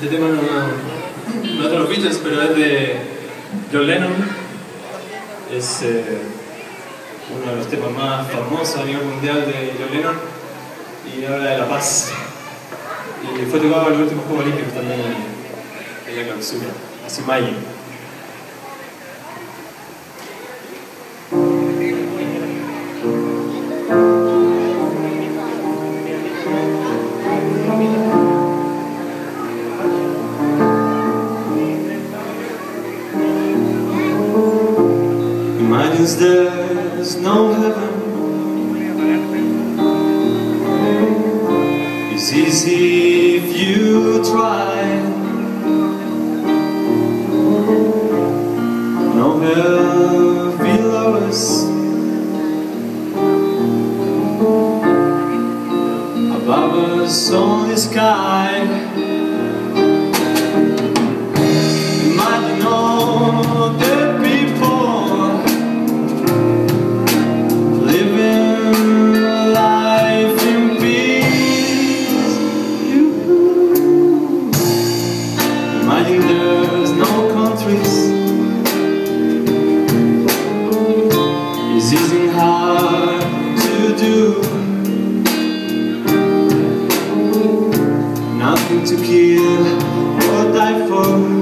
Este tema no es de los Beatles, pero es de John Lennon. Es uno de los temas más famosos a nivel mundial de John Lennon y habla de la paz. Y fue tocado en los últimos Juegos Olímpicos también en la clausura, así Magic. Imagines there's no heaven. It's easy if you try. No hell below us. Above us only sky. Imagine all the people there's no countries. It's easy hard to do. Nothing to kill or die for.